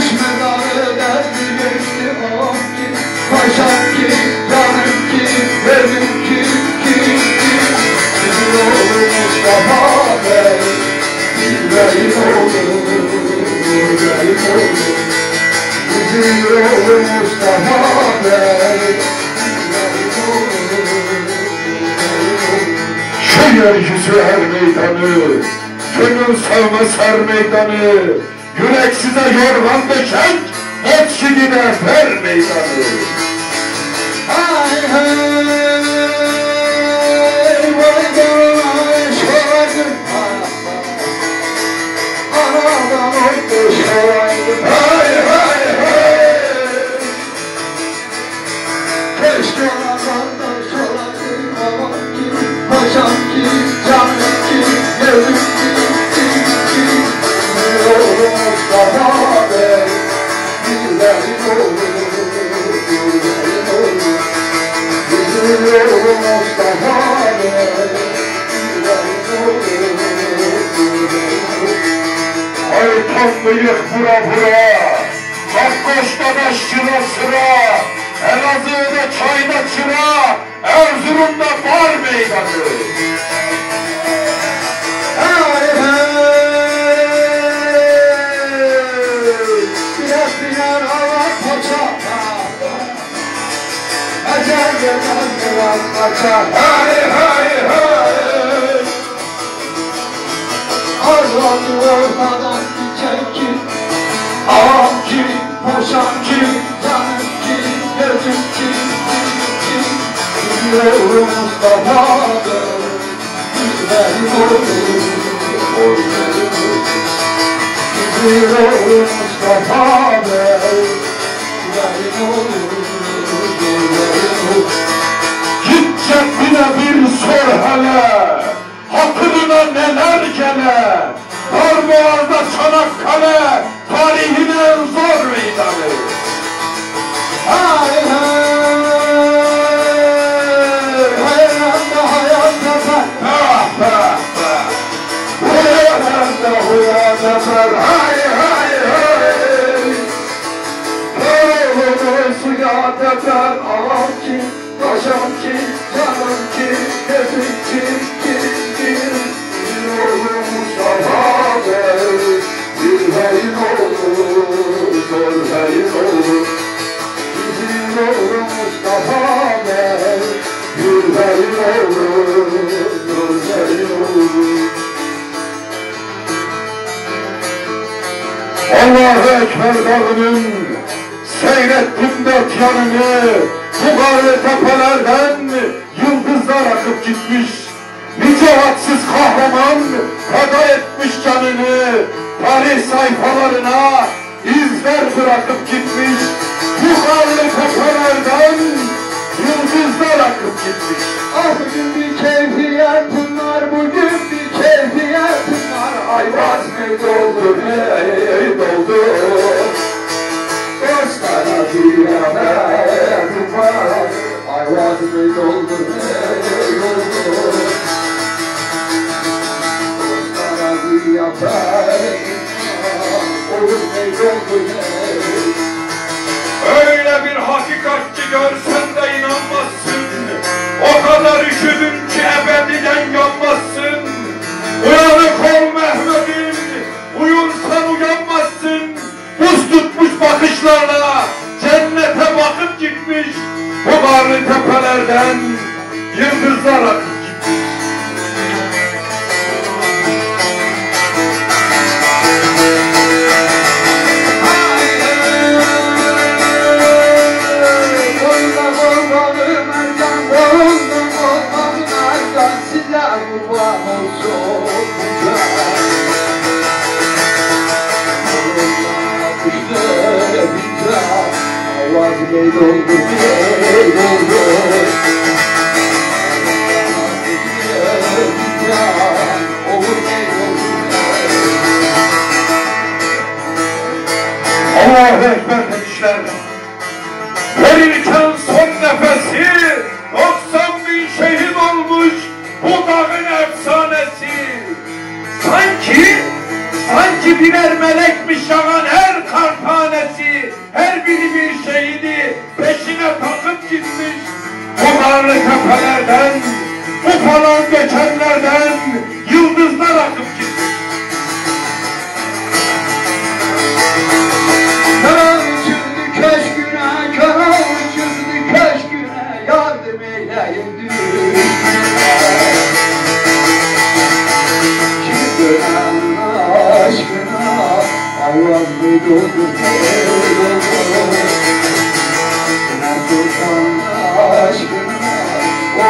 Çeşme dağı derdi geçti ağam ki, paşam ki, canım ki, benim ki. Bizim oğlu Mustafa Bey, yüreğim oğlu, yüreğim oğlu. Bizim oğlu Mustafa Bey, yüreğim oğlu, yüreğim oğlu. Şu yeryüzü her meydanı, gönül sevmez her meydanı, yürek size yorgan döşek, hepsi gider her meydanı. Hay hay, vay vay, şolaydım anadan oldu şolaydım. Hay hay hay. Keşke anadan da şolaydım babam ki, paşam ki, canım ki, yerim ki. Oğlu Mustafa Bey, yüreğim oğlu, yüreğim oğlu. Bizim oğlu Mustafa Bey, yüreğim oğlu, yüreğim oğlu. Ay tam bıyık bura bura, Kakkoş'ta da şıra sıra, Elazığ'da çayda çıra, Erzurum'da bar meydanı. Hay hay, biraz biner hava paçada, ecel gelmez biraz kaçar. Hay hay hay. Arlandı ortadan diyecek ki, ağam ki, paşam ki, canım ki, gözüm ki. Bizim oğlu Mustafa Bey, yüreğim oğlu, yüreğim oğlu. Bizim oğlu Mustafa Bey, yüreğim oğlu, yüreğim oğlu. Git cebbine bir sor hele, hatırına neler gele, Darboğaz'da Çanakkale, tarihin en zor meydanı. Hay hay, hayalde hayal yapar. Ah ah ah, huyanda huyanda sar, hay hay hay. Oğlumu suya teper, ağam ki, paşam ki, canım ki, gözüm ki. Bizim oğlu Mustafa Bey, yüreğim oğlu, yüreğim oğlu. Bizim oğlu Mustafa Bey, Yüreğim oğlu, yüreğim oğlu. Allahu Ekber dağının seyrettim dört yanını, bu karlı tepelerden yıldızlar akıp gitmiş. Nice haksız kahraman feda etmiş canını, tarih sayfalarına izler bırakıp gitmiş. Bu karlı tepelerden yıldızlar akıp gitmiş. ah bugün bir keyfiyetim var, bugün bir keyfiyetim var. Ayvaz mı doldu, ey doldu. Dostlara ziyaretim var, ayvaz mı doldu, ey doldu. Dostlara ziyaretim var, olur ey doldu, ey. Öyle bir hakikat ki görsen de inanmazsın. O kadar üşüdüm ki ebediden yanmazsın. Uyanık ol Mehmet'im, uyursan uyanmazsın. Buz tutmuş bakışlarla cennete bakıp gitmiş. Bu karlı tepelerden yıldızlar akıp gitmiş. Ey doldu, ey doldu. Allahu Ekber demişler. Verirken son nefesi 90 bin şehit olmuş bu dağın efsanesi. Sanki birer melekmiş yağan her kar tanesi.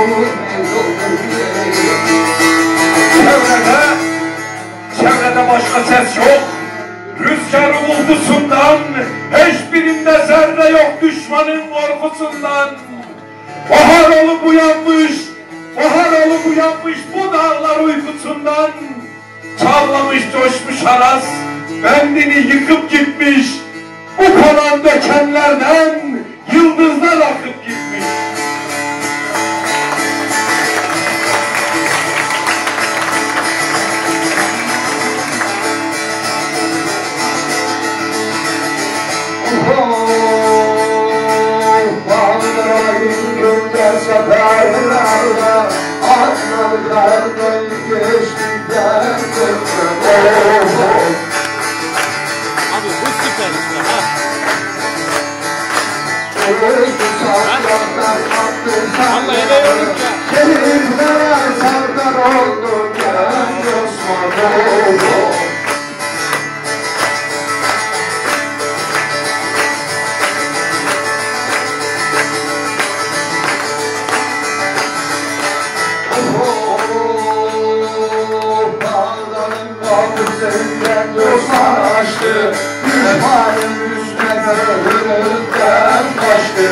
Çevrede başka ses yok. Rüzgarın uldusundan, hiçbirinde zerre yok düşmanın korkusundan. Bahar olup uyanmış bu dağlar uykusundan. Çağlamış coşmuş aras, bendini yıkıp gitmiş. Bu kalan dökenlerden yıldızlar akıp gitmiş. Seferlerde atlardan geçtikten Abi bu süper işte ha. Vallahi ediyorum ya. Şehirlere sardar oldu gel Osmanoğlu. Senden dostlar açtı, düşmanın üstüne ölümden kaçtı.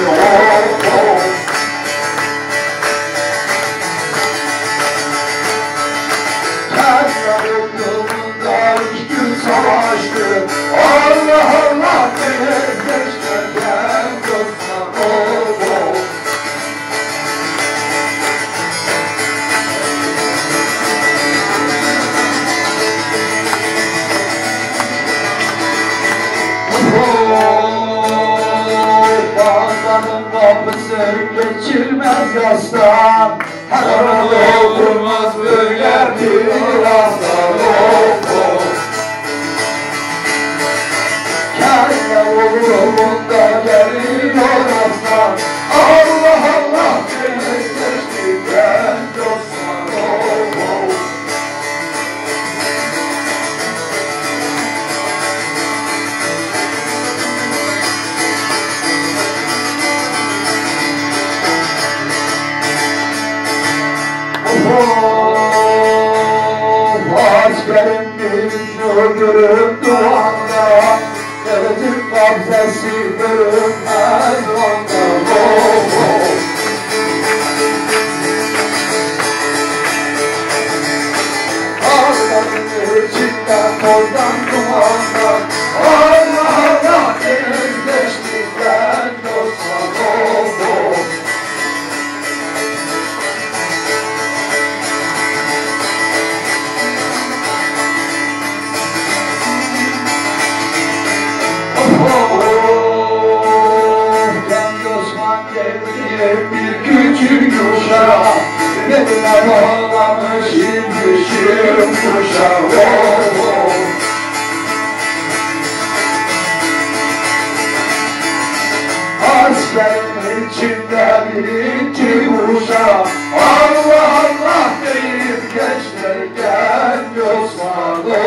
Kendi yolunda üç gün savaştı. Allah Allah deniz geçmeden dostlar oldu. Bağdanın kapısı geçilmez yastan. Her arada oturmaz böyle bir aslan. Kendi oğlumunda geliyor aslan. Allah Allah deniz geçtikten dostlar oldu. Askerim bir görürüm duanda, devletin kabzesi görünmez onda. Askerin içinden tozdan dumandan, Allah Allah deniz geçtikten dostlar oldu. Bir küçük kuşağı yerine bağlamış inmişim kuşağı. Askerin içinde birinci kuşağı Allah Allah deyip geçlerken Osmanlı.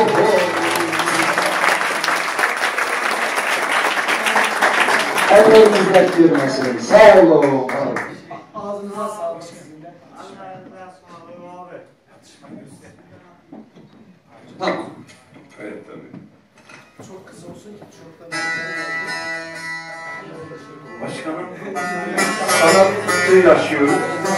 Elleriniz bekliyorum. Sağ olun. Ağzınıza sağlık. Tamam. Evet tabii. Çok kısa olsun ki çok da Başkanım, sanatı yaşıyoruz.